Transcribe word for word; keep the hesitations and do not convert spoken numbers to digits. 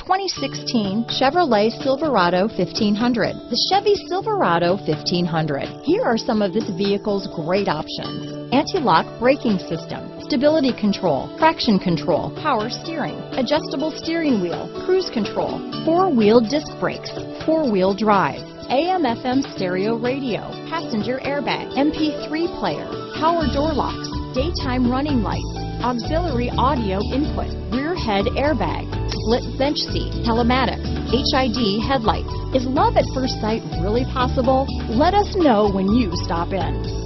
twenty sixteen Chevrolet Silverado fifteen hundred. The Chevy Silverado fifteen hundred. Here are some of this vehicle's great options: anti-lock braking system, stability control, traction control, power steering, adjustable steering wheel, cruise control, four-wheel disc brakes, four-wheel drive, A M F M stereo radio, passenger airbag, M P three player, power door locks, daytime running lights, auxiliary audio input, rear head airbag, split bench seat, telematics, H I D headlights. Is love at first sight really possible? Let us know when you stop in.